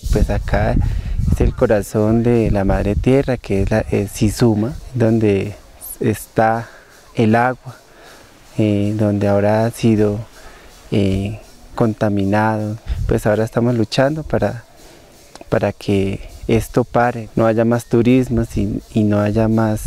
pues acá es el corazón de la madre tierra, que es Sisuma, donde está el agua, donde ahora ha sido contaminado. Pues ahora estamos luchando para que esto pare, no haya más turismo y no haya más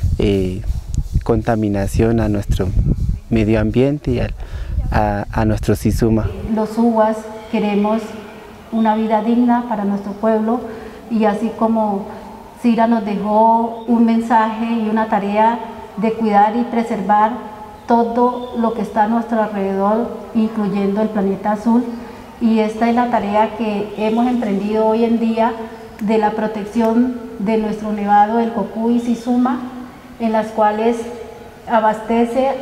contaminación a nuestro medio ambiente y a nuestro Sisuma. Los uguas queremos una vida digna para nuestro pueblo, y así como Cira nos dejó un mensaje y una tarea de cuidar y preservar todo lo que está a nuestro alrededor, incluyendo el planeta azul, y esta es la tarea que hemos emprendido hoy en día de la protección de nuestro nevado del Cocuy Sisuma, en las cuales abastece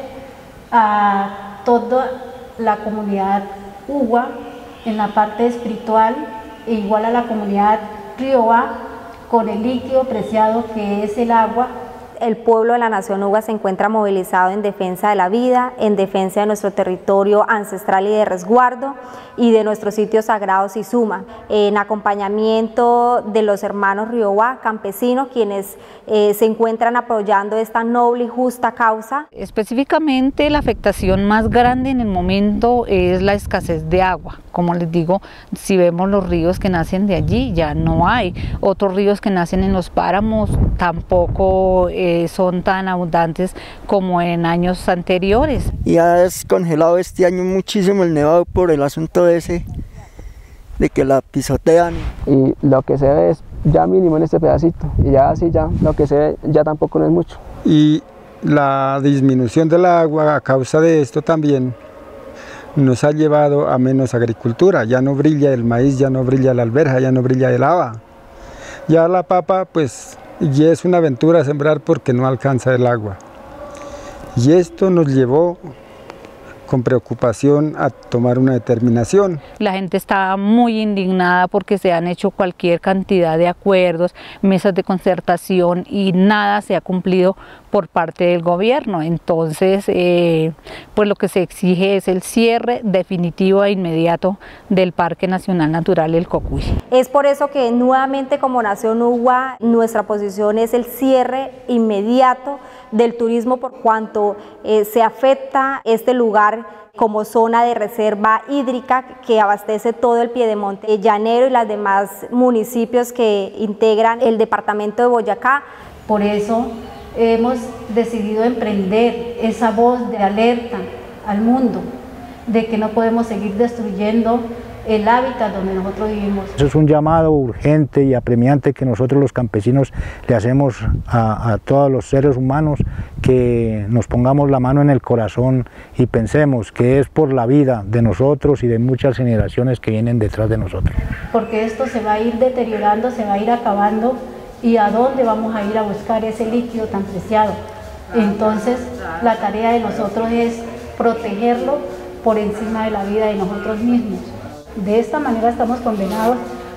a toda la comunidad Uwa en la parte espiritual, e igual a la comunidad Rioba con el líquido preciado que es el agua. El pueblo de la Nación Uwa se encuentra movilizado en defensa de la vida, en defensa de nuestro territorio ancestral y de resguardo y de nuestro sitio sagrado Sisuma, en acompañamiento de los hermanos Rioba, campesinos, quienes se encuentran apoyando esta noble y justa causa. Específicamente la afectación más grande en el momento es la escasez de agua. Como les digo, si vemos los ríos que nacen de allí, ya no hay. Otros ríos que nacen en los páramos tampoco son tan abundantes como en años anteriores. Y ha descongelado este año muchísimo el nevado por el asunto ese de que la pisotean. Y lo que se ve es ya mínimo en este pedacito, y ya así ya lo que se ve ya tampoco no es mucho. Y la disminución del agua a causa de esto también nos ha llevado a menos agricultura. Ya no brilla el maíz, ya no brilla la alberja, ya no brilla el haba. Ya la papa pues y es una aventura sembrar porque no alcanza el agua. Y esto nos llevó con preocupación a tomar una determinación. La gente está muy indignada porque se han hecho cualquier cantidad de acuerdos, mesas de concertación, y nada se ha cumplido por parte del gobierno. Entonces, pues lo que se exige es el cierre definitivo e inmediato del Parque Nacional Natural El Cocuy. Es por eso que nuevamente como Nación Uwa nuestra posición es el cierre inmediato del turismo, por cuanto se afecta este lugar como zona de reserva hídrica que abastece todo el piedemonte llanero y los demás municipios que integran el departamento de Boyacá. Por eso hemos decidido emprender esa voz de alerta al mundo de que no podemos seguir destruyendo el hábitat donde nosotros vivimos. Eso es un llamado urgente y apremiante que nosotros los campesinos le hacemos a todos los seres humanos, que nos pongamos la mano en el corazón y pensemos que es por la vida de nosotros y de muchas generaciones que vienen detrás de nosotros. Porque esto se va a ir deteriorando, se va a ir acabando, y a dónde vamos a ir a buscar ese líquido tan preciado. Entonces la tarea de nosotros es protegerlo por encima de la vida de nosotros mismos. De esta manera estamos condenados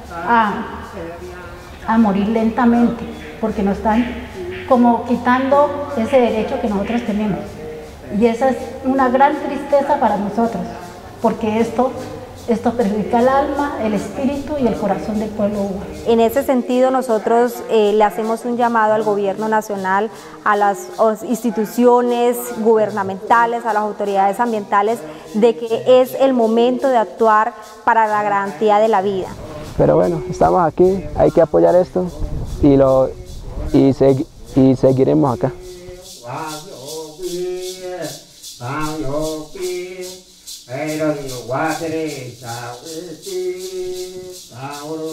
a morir lentamente, porque nos están como quitando ese derecho que nosotros tenemos. Y esa es una gran tristeza para nosotros, porque esto perjudica el alma, el espíritu y el corazón del pueblo Uwa. En ese sentido nosotros le hacemos un llamado al gobierno nacional, a las instituciones gubernamentales, a las autoridades ambientales, de que es el momento de actuar para la garantía de la vida. Pero bueno, estamos aquí, hay que apoyar esto y seguiremos acá. Pero